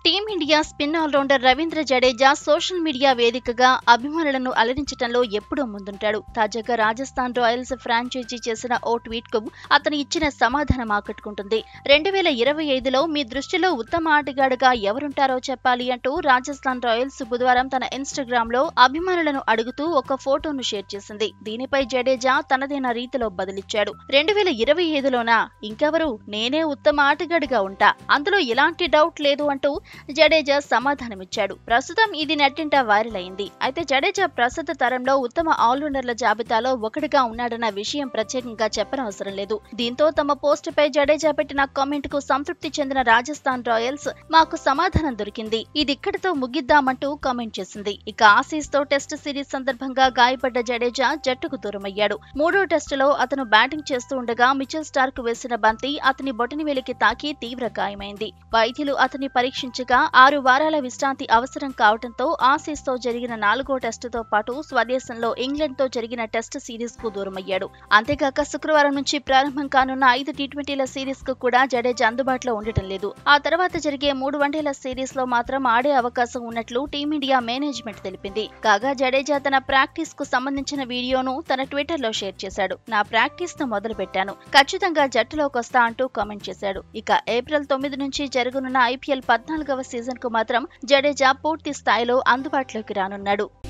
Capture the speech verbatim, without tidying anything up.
Team India spin all rounder Ravindra Jadeja social media వేదికగా అభిమానులను అలరించడంలో ఎప్పుడూ ముందుంటాడు. తాజాగా రాజస్థాన్ రాయల్స్ ఫ్రాంచైజీ చేసిన ఓ ట్వీట్ కు అతను ఇచ్చిన సమాధానం ఆకట్టుకుంటుంది. రెండు వేల ఇరవై ఐదులో మీ దృష్టిలో ఉత్తమ ఆటగాడుగా ఎవరుంటారో చెప్పాలి అంటూ రాజస్థాన్ రాయల్స్ బుధవారం తన ఇన్స్టాగ్రామ్ లో అభిమానులను అడుగుతూ ఒక ఫోటోను షేర్ చేసింది. దీనిపై జడేజా తనదైన రీతిలో బదిలిచ్చాడు. రెండు వేల ఇరవై ఐదులోనా ఇంకెవరు, నేనే ఉత్తమ ఆటగాడుగా ఉంటా, అందులో ఎలాంటి డౌట్ లేదు అంటూ జడేజా సమాధానమిచ్చాడు. ప్రస్తుతం ఇది నెట్టింట వైరల్ అయింది. అయితే జడేజా ప్రస్తుత తరంలో ఉత్తమ ఆల్రౌండర్ల జాబితాలో ఒకటిగా ఉన్నాడన్న విషయం ప్రత్యేకంగా చెప్పనవసరం లేదు. దీంతో తమ పోస్ట్ పై జడేజా పెట్టిన కామెంట్ కు సంతృప్తి చెందిన రాజస్థాన్ రాయల్స్ మాకు సమాధానం దొరికింది, ఇది ఇక్కడితో ముగిద్దామంటూ కామెంట్ చేసింది. ఇక ఆసీస్ తో టెస్ట్ సిరీస్ సందర్భంగా గాయపడ్డ జడేజా జట్టుకు దూరమయ్యాడు. మూడో టెస్టులో అతను బ్యాటింగ్ చేస్తూ ఉండగా మిచెల్ స్టార్క్ వేసిన బంతి అతని బొటనవేలికి తాకి తీవ్ర గాయమైంది. వైద్యులు అతన్ని పరీక్షించగా ఆరు వారాల విశ్రాంతి అవసరం కావడంతో ఆసీస్ తో జరిగిన నాలుగో టెస్టుతో పాటు స్వదేశంలో ఇంగ్లాండ్ తో జరిగిన టెస్ట్ సిరీస్ కు దూరమయ్యాడు. అంతేకాక శుక్రవారం నుంచి ప్రారంభం కానున్న ఐదు టీ ట్వంటీల సిరీస్ కు కూడా జడేజా అందుబాటులో ఉండటం లేదు. ఆ తర్వాత జరిగే మూడు వన్డేల సిరీస్ లో మాత్రం ఆడే అవకాశం ఉన్నట్లు టీమిండియా మేనేజ్మెంట్ తెలిపింది. కాగా జడేజా తన ప్రాక్టీస్ కు సంబంధించిన వీడియోను తన ట్విట్టర్ లో షేర్ చేశాడు. నా ప్రాక్టీస్ ను మొదలు పెట్టాను, ఖచ్చితంగా జట్టులోకి వస్తా అంటూ కామెంట్ చేశాడు. ఇక ఏప్రిల్ తొమ్మిది నుంచి జరగనున్న ఐపీఎల్ పద్నాలుగవ సీజన్ కు మాత్రం జడేజా పూర్తి స్థాయిలో అందుబాటులోకి రానున్నాడు.